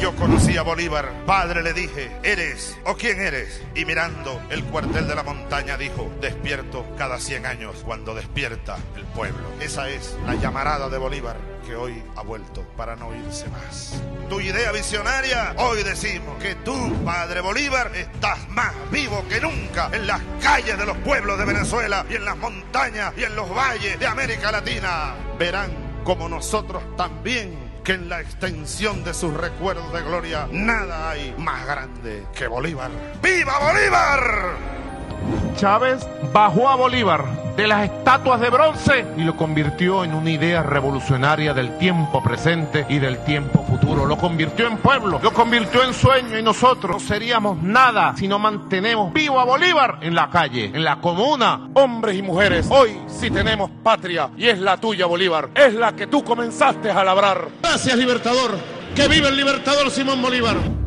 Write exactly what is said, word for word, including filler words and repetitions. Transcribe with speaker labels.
Speaker 1: Yo conocí a Bolívar, padre le dije, ¿eres o quién eres? Y mirando el cuartel de la montaña dijo, despierto cada cien años cuando despierta el pueblo. Esa es la llamarada de Bolívar que hoy ha vuelto para no irse más. Tu idea visionaria, hoy decimos que tú, padre Bolívar, estás más vivo que nunca en las calles de los pueblos de Venezuela y en las montañas y en los valles de América Latina. Verán como nosotros también que en la extensión de sus recuerdos de gloria nada hay más grande que Bolívar. ¡Viva Bolívar!
Speaker 2: Chávez bajó a Bolívar de las estatuas de bronce y lo convirtió en una idea revolucionaria del tiempo presente y del tiempo futuro. Lo convirtió en pueblo, lo convirtió en sueño, y nosotros no seríamos nada si no mantenemos vivo a Bolívar en la calle, en la comuna. Hombres y mujeres, hoy sí tenemos patria y es la tuya, Bolívar. Es la que tú comenzaste a labrar. Gracias, Libertador. ¡Que viva el Libertador Simón Bolívar!